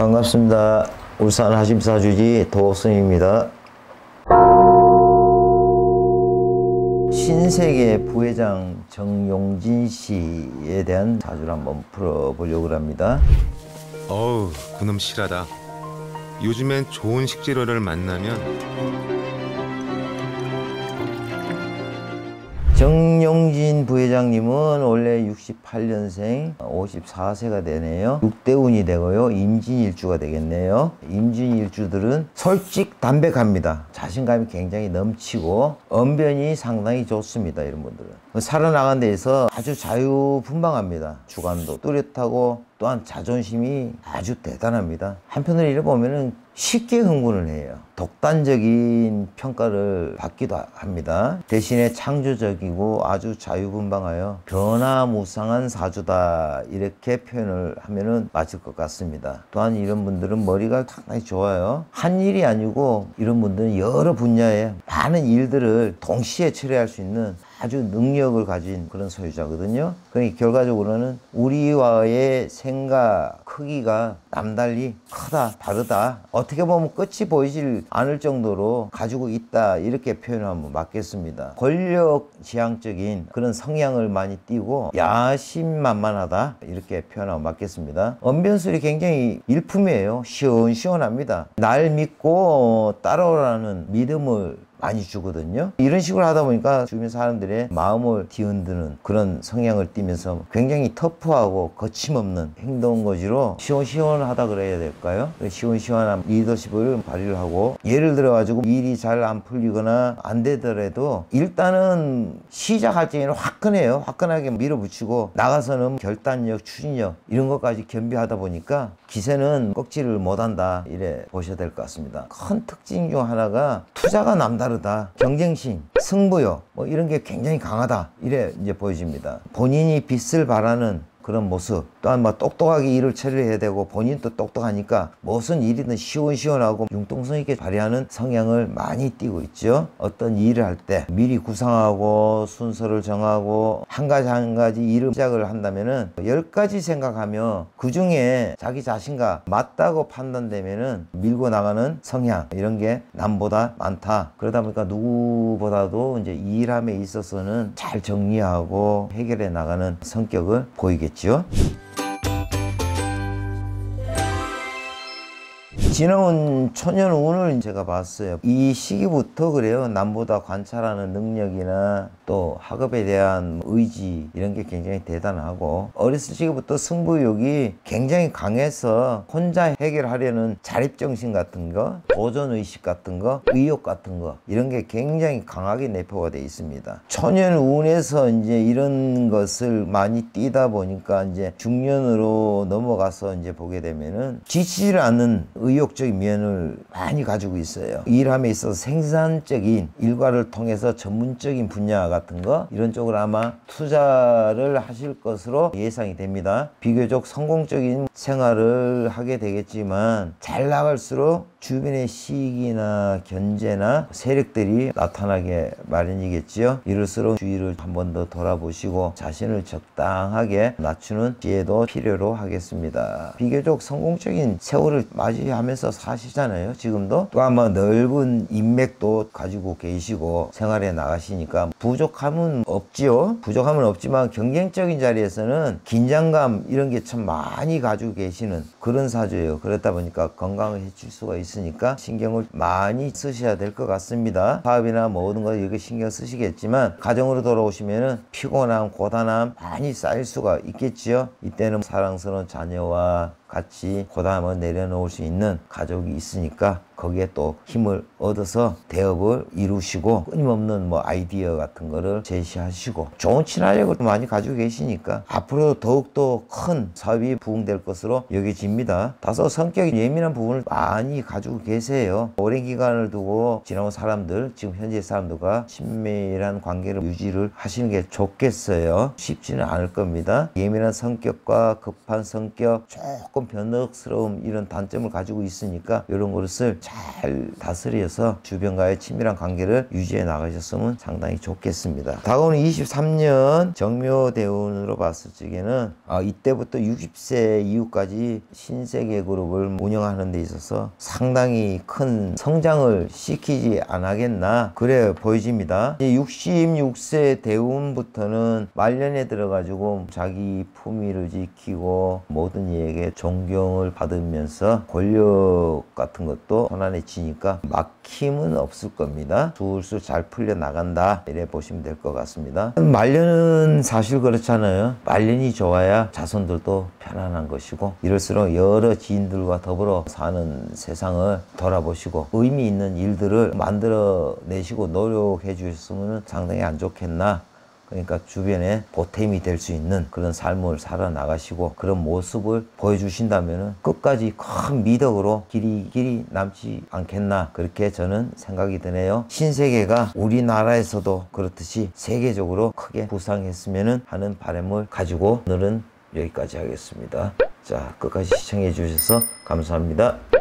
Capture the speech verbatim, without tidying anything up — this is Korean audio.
반갑습니다. 울산 하심사주지 도옥성입니다. 신세계 부회장 정용진 씨에 대한 사주를 한번 풀어보려고 합니다. 어우, 그놈 실하다. 요즘엔 좋은 식재료를 만나면 정용진 부회장님은 원래 육십팔 년생 오십사 세가 되네요. 육대운이 되고요. 임진일주가 되겠네요. 임진일주들은 솔직 담백합니다. 자신감이 굉장히 넘치고 언변이 상당히 좋습니다. 이런 분들은 살아나간 데에서 아주 자유분방합니다. 주관도 뚜렷하고 또한 자존심이 아주 대단합니다. 한편으로 이래 보면은 쉽게 흥분을 해요. 독단적인 평가를 받기도 합니다. 대신에 창조적이고 아주 자유분방하여 변화무쌍한 사주다, 이렇게 표현을 하면은 맞을 것 같습니다. 또한 이런 분들은 머리가 상당히 좋아요. 한 일이 아니고 이런 분들은 여러 분야에 많은 일들을 동시에 처리할 수 있는 아주 능력을 가진 그런 소유자거든요. 그러니까 결과적으로는 우리와의 생각 크기가 남달리 크다, 다르다, 어떻게 보면 끝이 보이질 않을 정도로 가지고 있다, 이렇게 표현하면 맞겠습니다. 권력지향적인 그런 성향을 많이 띠고 야심만만하다, 이렇게 표현하면 맞겠습니다. 언변술이 굉장히 일품이에요. 시원시원합니다. 날 믿고 따라오라는 믿음을 많이 주거든요. 이런 식으로 하다 보니까 주변 사람들의 마음을 뒤흔드는 그런 성향을 띠면서 굉장히 터프하고 거침없는 행동 거지로 시원시원하다 그래야 될까요? 시원시원한 리더십을 발휘를 하고, 예를 들어 가지고 일이 잘 안 풀리거나 안 되더라도 일단은 시작할 때는 화끈해요. 화끈하게 밀어붙이고 나가서는 결단력, 추진력 이런 것까지 겸비하다 보니까 기세는 꺾지를 못한다, 이래 보셔야 될 것 같습니다. 큰 특징 중 하나가 투자가 남다르다, 경쟁심, 승부욕 뭐 이런 게 굉장히 강하다, 이래 이제 보여집니다. 본인이 빛을 발하는 그런 모습, 또한 뭐 똑똑하게 일을 처리해야 되고 본인도 똑똑하니까 무슨 일이든 시원시원하고 융통성 있게 발휘하는 성향을 많이 띠고 있죠. 어떤 일을 할 때 미리 구상하고 순서를 정하고 한 가지 한 가지 일을 시작을 한다면은 열 가지 생각하며 그 중에 자기 자신과 맞다고 판단되면은 밀고 나가는 성향, 이런 게 남보다 많다. 그러다 보니까 누구보다도 이제 일함에 있어서는 잘 정리하고 해결해 나가는 성격을 보이겠죠. 지나온 초년운을 제가 봤어요. 이 시기부터 그래요. 남보다 관찰하는 능력이나 또 학업에 대한 의지, 이런 게 굉장히 대단하고, 어렸을 시기부터 승부욕이 굉장히 강해서 혼자 해결하려는 자립정신 같은 거, 도전의식 같은 거, 의욕 같은 거, 이런 게 굉장히 강하게 내포가 되어 있습니다. 초년운에서 이제 이런 것을 많이 띄다 보니까 이제 중년으로 넘어가서 이제 보게 되면은 지치질 않는 의욕적인 면을 많이 가지고 있어요. 일함에 있어서 생산적인 일과를 통해서 전문적인 분야 같은 거, 이런 쪽으로 아마 투자를 하실 것으로 예상이 됩니다. 비교적 성공적인 생활을 하게 되겠지만 잘 나갈수록 주변의 시기나 견제나 세력들이 나타나게 마련이겠지요. 이럴수록 주의를 한 번 더 돌아보시고 자신을 적당하게 낮추는 지혜도 필요로 하겠습니다. 비교적 성공적인 세월을 맞이하면서 사시잖아요. 지금도 또 아마 넓은 인맥도 가지고 계시고 생활에 나가시니까 부족함은 없지요. 부족함은 없지만 경쟁적인 자리에서는 긴장감, 이런 게 참 많이 가지고 계시는 그런 사주예요. 그렇다 보니까 건강을 해칠 수가 있으니까 신경을 많이 쓰셔야 될 것 같습니다. 사업이나 모든 거 이렇게 신경 쓰시겠지만 가정으로 돌아오시면은 피곤함, 고단함 많이 쌓일 수가 있겠지요. 이때는 사랑스러운 자녀와 같이 고담을 내려놓을 수 있는 가족이 있으니까 거기에 또 힘을 얻어서 대업을 이루시고 끊임없는 뭐 아이디어 같은 거를 제시하시고 좋은 친화력을 많이 가지고 계시니까 앞으로 더욱더 큰 사업이 부흥될 것으로 여겨집니다. 다소 성격이 예민한 부분을 많이 가지고 계세요. 오랜 기간을 두고 지나온 사람들, 지금 현재 사람들과 친밀한 관계를 유지를 하시는 게 좋겠어요. 쉽지는 않을 겁니다. 예민한 성격과 급한 성격, 조금 변덕스러움, 이런 단점을 가지고 있으니까 이런 것을 잘 다스려서 주변과의 친밀한 관계를 유지해 나가셨으면 상당히 좋겠습니다. 다가오는 이십삼 년 정묘대운으로 봤을 적에는 아, 이때부터 육십 세 이후까지 신세계 그룹을 운영하는 데 있어서 상당히 큰 성장을 시키지 않겠나 그래 보여집니다. 육십육 세 대운부터는 말년에 들어가지고 자기 품위를 지키고 모든 이에게 존경을 받으면서 권력 같은 것도 편안해지니까 막힘은 없을 겁니다. 술술 잘 풀려 나간다 이래 보시면 될 것 같습니다. 말년은 사실 그렇잖아요. 말년이 좋아야 자손들도 편안한 것이고 이럴수록 여러 지인들과 더불어 사는 세상을 돌아보시고 의미 있는 일들을 만들어 내시고 노력해 주셨으면 상당히 안 좋겠나. 그러니까 주변에 보탬이 될 수 있는 그런 삶을 살아나가시고 그런 모습을 보여주신다면 끝까지 큰 미덕으로 길이 길이 남지 않겠나 그렇게 저는 생각이 드네요. 신세계가 우리나라에서도 그렇듯이 세계적으로 크게 부상했으면 하는 바람을 가지고 오늘은 여기까지 하겠습니다. 자, 끝까지 시청해 주셔서 감사합니다.